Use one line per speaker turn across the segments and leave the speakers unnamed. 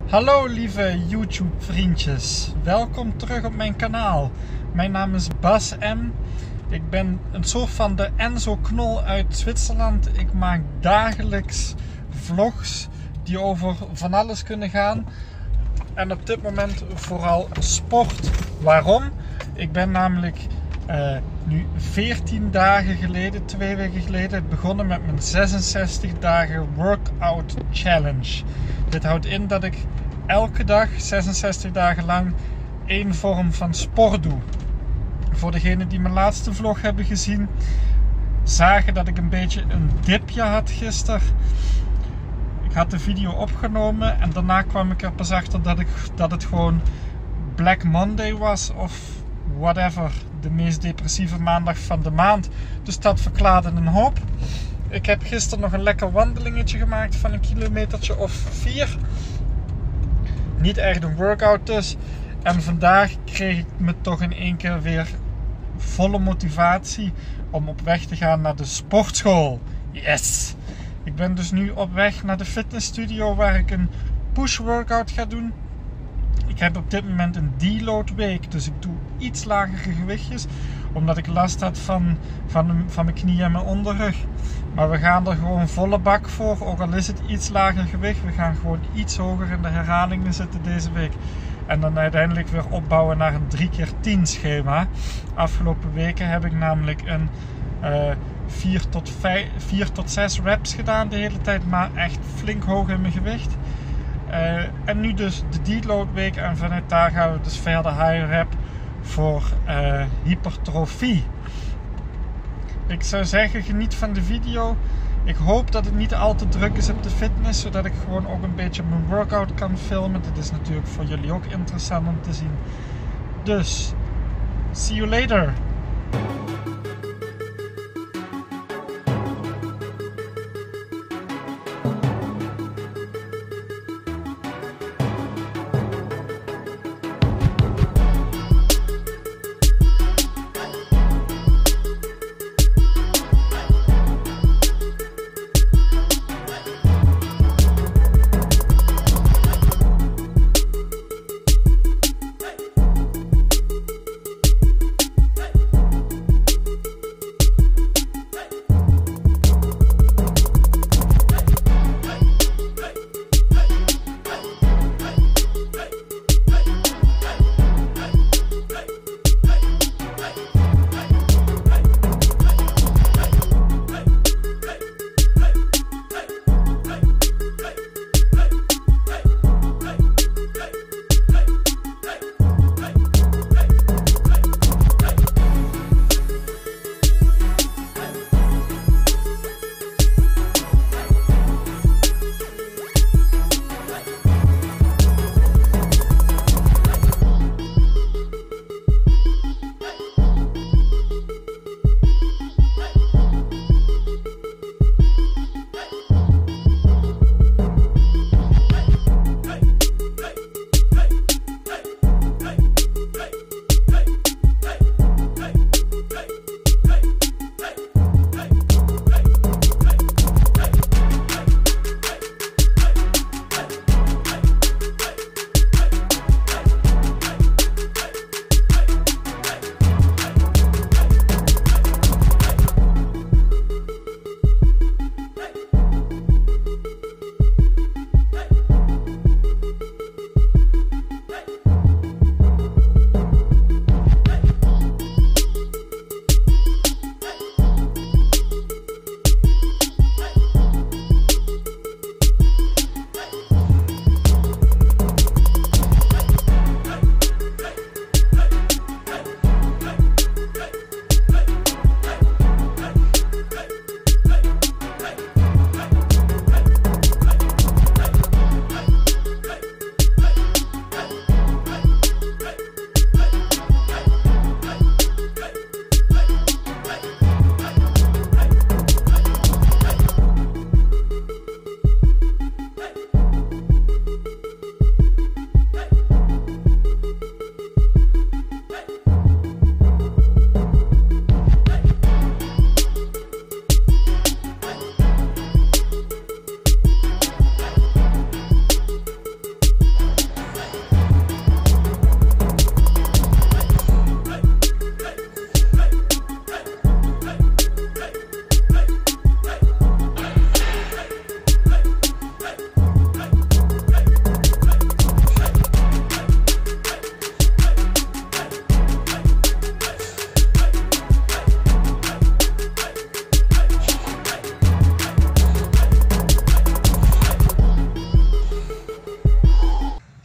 Hallo lieve YouTube vriendjes, welkom terug op mijn kanaal. Mijn naam is Bas M. Ik ben een soort van de Enzo Knol uit Zwitserland. Ik maak dagelijks vlogs die over van alles kunnen gaan. En op dit moment vooral sport. Waarom? Ik ben namelijk nu 14 dagen geleden, 2 weken geleden, begonnen met mijn 66 dagen workout challenge. Dit houdt in dat ik elke dag 66 dagen lang één vorm van sport doe. Voor degenen die mijn laatste vlog hebben gezien, zagen dat ik een beetje een dipje had gisteren. Ik had de video opgenomen en daarna kwam ik er pas achter dat het gewoon Black Monday was of whatever, de meest depressieve maandag van de maand. Dus dat verklaarde een hoop. Ik heb gisteren nog een lekker wandelingetje gemaakt van 1 kilometertje of 4. Niet echt een workout dus. En vandaag kreeg ik me toch in één keer weer volle motivatie om op weg te gaan naar de sportschool. Yes! Ik ben dus nu op weg naar de fitnessstudio waar ik een push workout ga doen. Ik heb op dit moment een deload week, dus ik doe iets lagere gewichtjes, omdat ik last had van mijn knie en mijn onderrug. Maar we gaan er gewoon volle bak voor, ook al is het iets lager gewicht. We gaan gewoon iets hoger in de herhalingen zitten deze week. En dan uiteindelijk weer opbouwen naar een 3x10 schema. Afgelopen weken heb ik namelijk een 4 tot 6 reps gedaan de hele tijd, maar echt flink hoog in mijn gewicht. En nu dus de deload week en vanuit daar gaan we dus verder high rep voor hypertrofie. Ik zou zeggen, geniet van de video. Ik hoop dat het niet al te druk is op de fitness, zodat ik gewoon ook een beetje mijn workout kan filmen. Dit is natuurlijk voor jullie ook interessant om te zien. Dus, see you later!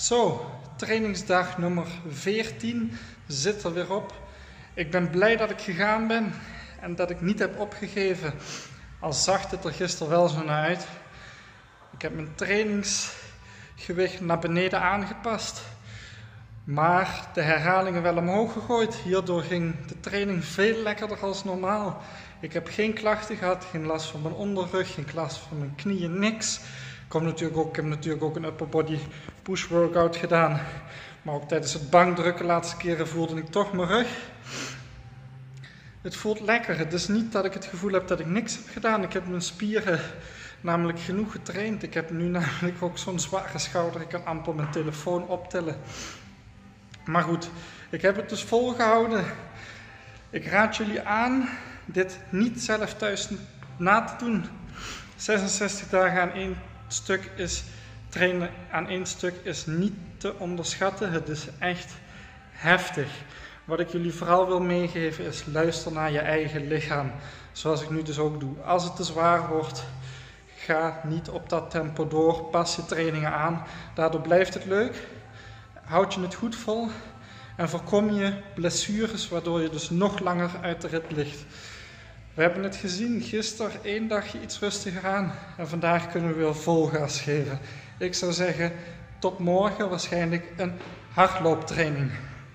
Zo, trainingsdag nummer 14 zit er weer op. Ik ben blij dat ik gegaan ben en dat ik niet heb opgegeven. Al zag het er gisteren wel zo naar uit. Ik heb mijn trainingsgewicht naar beneden aangepast. Maar de herhalingen wel omhoog gegooid. Hierdoor ging de training veel lekkerder als normaal. Ik heb geen klachten gehad, geen last van mijn onderrug, geen last van mijn knieën, niks. Ik heb natuurlijk ook een upper body push workout gedaan. Maar ook tijdens het bankdrukken de laatste keren voelde ik toch mijn rug. Het voelt lekker. Het is niet dat ik het gevoel heb dat ik niks heb gedaan. Ik heb mijn spieren namelijk genoeg getraind. Ik heb nu namelijk ook zo'n zware schouder. Ik kan amper mijn telefoon optillen. Maar goed, ik heb het dus volgehouden. Ik raad jullie aan dit niet zelf thuis na te doen. 66 dagen aan één stuk is trainen aan één stuk is niet te onderschatten. Het is echt heftig. Wat ik jullie vooral wil meegeven is luister naar je eigen lichaam. Zoals ik nu dus ook doe. Als het te zwaar wordt, ga niet op dat tempo door. Pas je trainingen aan. Daardoor blijft het leuk. Houd je het goed vol. En voorkom je blessures, waardoor je dus nog langer uit de rit ligt. We hebben het gezien, gisteren 1 dagje iets rustiger aan. En vandaag kunnen we weer vol gas geven. Ik zou zeggen, tot morgen waarschijnlijk een hardlooptraining.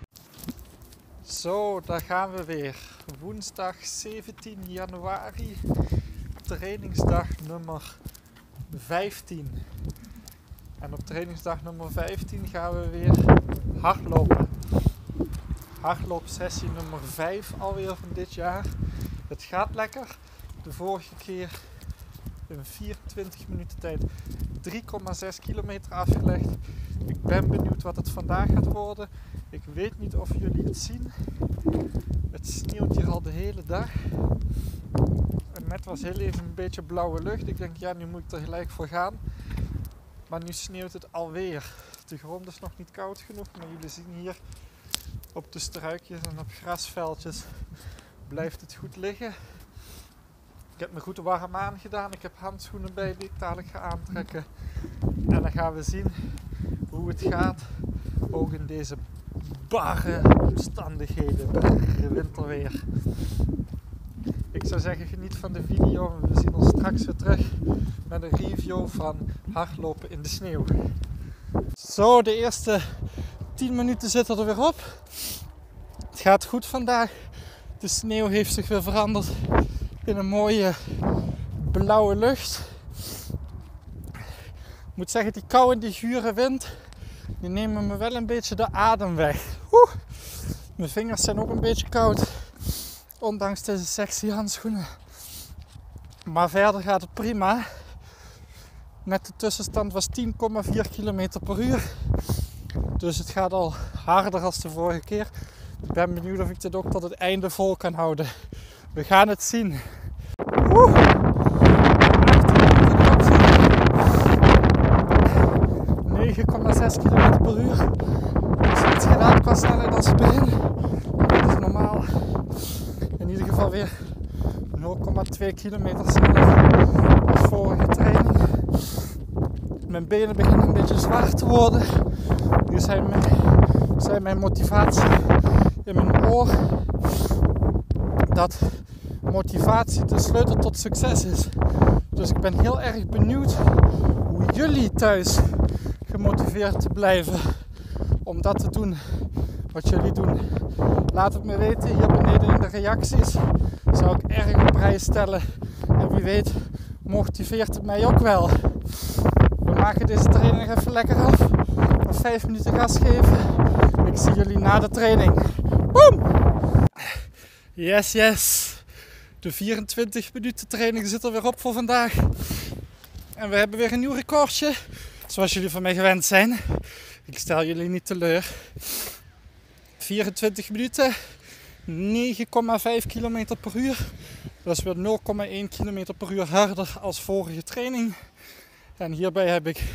Zo, daar gaan we weer. Woensdag 17 januari, trainingsdag nummer 15. En op trainingsdag nummer 15 gaan we weer hardlopen. Hardloopsessie nummer 5 alweer van dit jaar. Het gaat lekker. De vorige keer in 24 minuten tijd 3,6 kilometer afgelegd. Ik ben benieuwd wat het vandaag gaat worden. Ik weet niet of jullie het zien. Het sneeuwt hier al de hele dag. En net was heel even een beetje blauwe lucht. Ik denk, ja, nu moet ik er gelijk voor gaan. Maar nu sneeuwt het alweer. De grond is nog niet koud genoeg, maar jullie zien hier op de struikjes en op grasveldjes blijft het goed liggen. Ik heb me goed warm aangedaan. Ik heb handschoenen bij die ik dadelijk ga aantrekken. En dan gaan we zien hoe het gaat. Ook in deze barre omstandigheden, barre winterweer. Ik zou zeggen, geniet van de video. We zien ons straks weer terug met een review van hardlopen in de sneeuw. Zo, de eerste 10 minuten zitten er weer op. Het gaat goed vandaag. De sneeuw heeft zich weer veranderd in een mooie blauwe lucht. Ik moet zeggen, die koude, die gure wind, die nemen me wel een beetje de adem weg. Mijn vingers zijn ook een beetje koud, ondanks deze sexy handschoenen. Maar verder gaat het prima. Net de tussenstand was 10,4 km per uur. Dus het gaat al harder dan de vorige keer. Ik ben benieuwd of ik dit ook tot het einde vol kan houden. We gaan het zien. 9,6 km per uur. Als je iets gedaan qua snelheid als begin. Dat is normaal. In ieder geval weer 0,2 kilometer sneller als vorige training. Mijn benen beginnen een beetje zwaar te worden. Nu zijn mijn motivatie in mijn oor. Dat motivatie de sleutel tot succes is. Dus ik ben heel erg benieuwd hoe jullie thuis gemotiveerd te blijven om dat te doen wat jullie doen. Laat het me weten hier beneden in de reacties. Zou ik erg op prijs stellen. En wie weet motiveert het mij ook wel. We maken deze training even lekker af. Nog 5 minuten gas geven. Ik zie jullie na de training. Boom! Yes, yes. De 24 minuten training zit er weer op voor vandaag. En we hebben weer een nieuw recordje. Zoals jullie van mij gewend zijn. Ik stel jullie niet teleur. 24 minuten. 9,5 km per uur. Dat is weer 0,1 km per uur harder als vorige training. En hierbij heb ik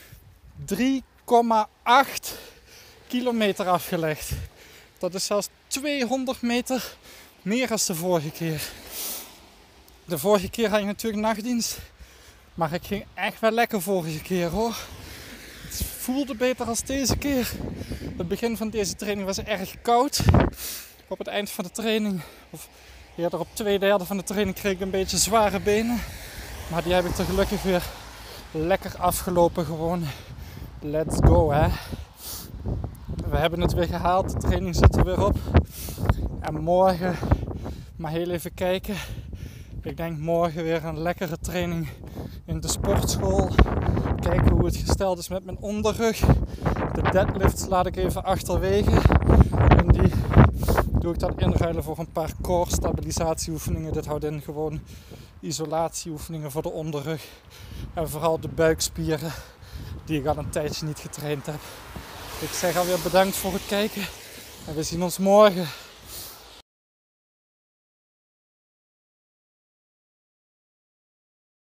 3,8 kilometer afgelegd. Dat is zelfs 200 meter meer dan de vorige keer. De vorige keer had ik natuurlijk nachtdienst. Maar ik ging echt wel lekker vorige keer hoor. Het voelde beter als deze keer. Het begin van deze training was erg koud. Op het eind van de training, of eerder op 2/3 van de training, kreeg ik een beetje zware benen. Maar die heb ik er gelukkig weer lekker afgelopen gewoon. Let's go, hè. We hebben het weer gehaald, de training zit er weer op. En morgen, maar heel even kijken. Ik denk morgen weer een lekkere training in de sportschool. Kijken hoe het gesteld is met mijn onderrug. De deadlifts laat ik even achterwege. En die doe ik dan inruilen voor een paar core stabilisatieoefeningen. Dit houdt in gewoon isolatieoefeningen voor de onderrug. En vooral de buikspieren die ik al een tijdje niet getraind heb. Ik zeg alweer bedankt voor het kijken. En we zien ons morgen.